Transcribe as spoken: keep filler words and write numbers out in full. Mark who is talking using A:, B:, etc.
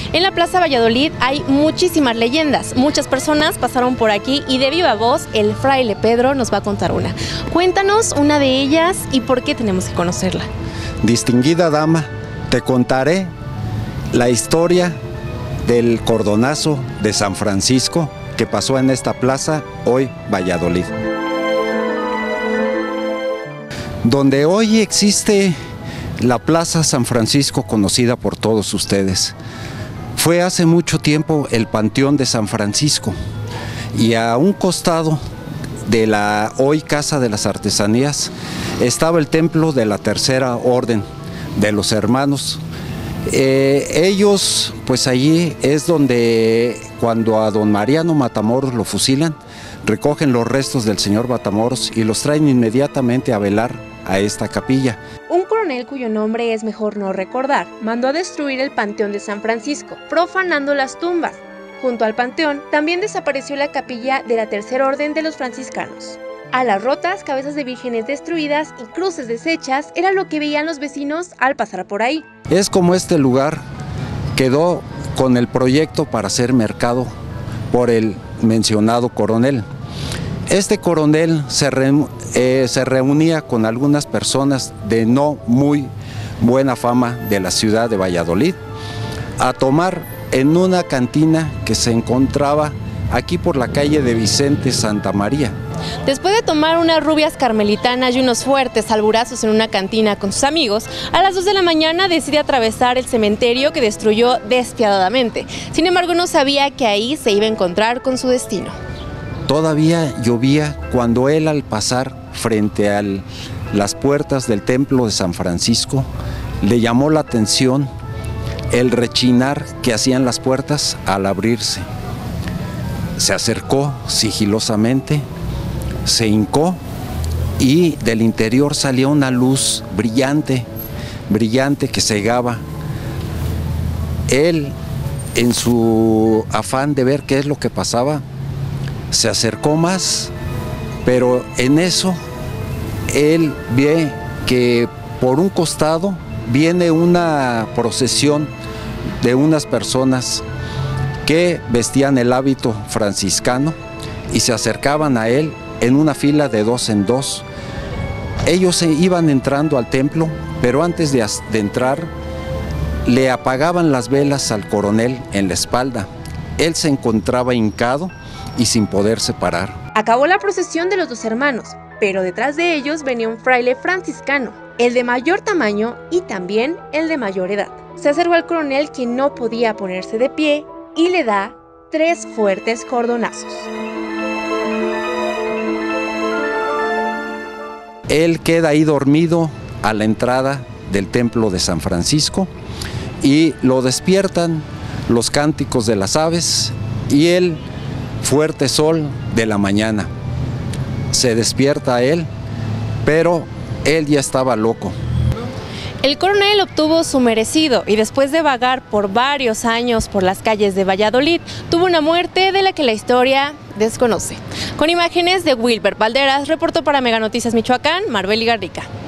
A: En la Plaza Valladolid hay muchísimas leyendas, muchas personas pasaron por aquí y de viva voz el fraile Pedro nos va a contar una. Cuéntanos una de ellas y por qué tenemos que conocerla.
B: Distinguida dama, te contaré la historia del cordonazo de San Francisco que pasó en esta plaza, hoy Valladolid. Donde hoy existe la Plaza San Francisco, conocida por todos ustedes, fue hace mucho tiempo el Panteón de San Francisco, y a un costado de la hoy Casa de las Artesanías estaba el templo de la Tercera Orden de los Hermanos. Eh, ellos, pues allí es donde cuando a don Mariano Matamoros lo fusilan, recogen los restos del señor Matamoros y los traen inmediatamente a velar a esta capilla.
A: Un coronel cuyo nombre es mejor no recordar, mandó a destruir el Panteón de San Francisco, profanando las tumbas. Junto al panteón también desapareció la capilla de la Tercera Orden de los Franciscanos. Alas rotas, cabezas de vírgenes destruidas y cruces deshechas era lo que veían los vecinos al pasar por ahí.
B: Es como este lugar quedó con el proyecto para ser mercado por el mencionado coronel. Este coronel se, re, eh, se reunía con algunas personas de no muy buena fama de la ciudad de Valladolid a tomar en una cantina que se encontraba aquí por la calle de Vicente Santa María.
A: Después de tomar unas rubias carmelitanas y unos fuertes alburazos en una cantina con sus amigos, a las dos de la mañana decide atravesar el cementerio que destruyó despiadadamente. Sin embargo, no sabía que ahí se iba a encontrar con su destino.
B: Todavía llovía cuando él, al pasar frente a las puertas del templo de San Francisco, le llamó la atención el rechinar que hacían las puertas al abrirse. Se acercó sigilosamente, se hincó y del interior salía una luz brillante, brillante que cegaba. Él, en su afán de ver qué es lo que pasaba, se acercó más, pero en eso él ve que por un costado viene una procesión de unas personas que vestían el hábito franciscano y se acercaban a él en una fila de dos en dos. Ellos se iban entrando al templo, pero antes de, de entrar le apagaban las velas al coronel en la espalda. Él se encontraba hincado y sin poderse parar.
A: Acabó la procesión de los dos hermanos, pero detrás de ellos venía un fraile franciscano, el de mayor tamaño y también el de mayor edad. Se acercó al coronel, quien no podía ponerse de pie, y le da tres fuertes cordonazos.
B: Él queda ahí dormido a la entrada del templo de San Francisco y lo despiertan los cánticos de las aves y el fuerte sol de la mañana. Se despierta él, pero él ya estaba loco.
A: El coronel obtuvo su merecido y después de vagar por varios años por las calles de Valladolid, tuvo una muerte de la que la historia desconoce. Con imágenes de Wilber Valderas, reportó para Mega Noticias Michoacán, Marbeli Garrica.